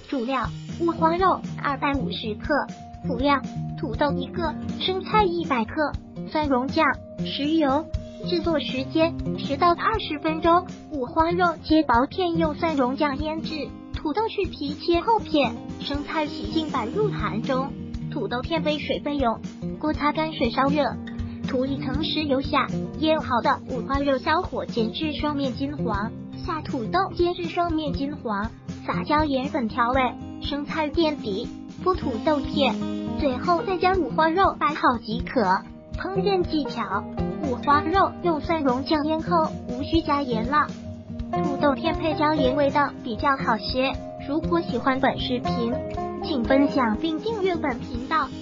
主料：五花肉250克，辅料：土豆1个，生菜100克，蒜蓉酱，食油。制作时间10到20分钟。五花肉切薄片，用蒜蓉酱腌制。土豆去皮切厚片，生菜洗净摆入盘中。土豆片备水备用，锅擦干水烧热，涂一层食油下，腌好的五花肉小火煎至双面金黄，下土豆煎至双面金黄，撒椒盐粉调味，生菜垫底，铺土豆片，最后再将五花肉摆好即可。烹饪技巧：五花肉用蒜蓉酱腌后，无需加盐了。土豆片配椒盐味道比较好些。如果喜欢本视频，请分享并订阅本频道。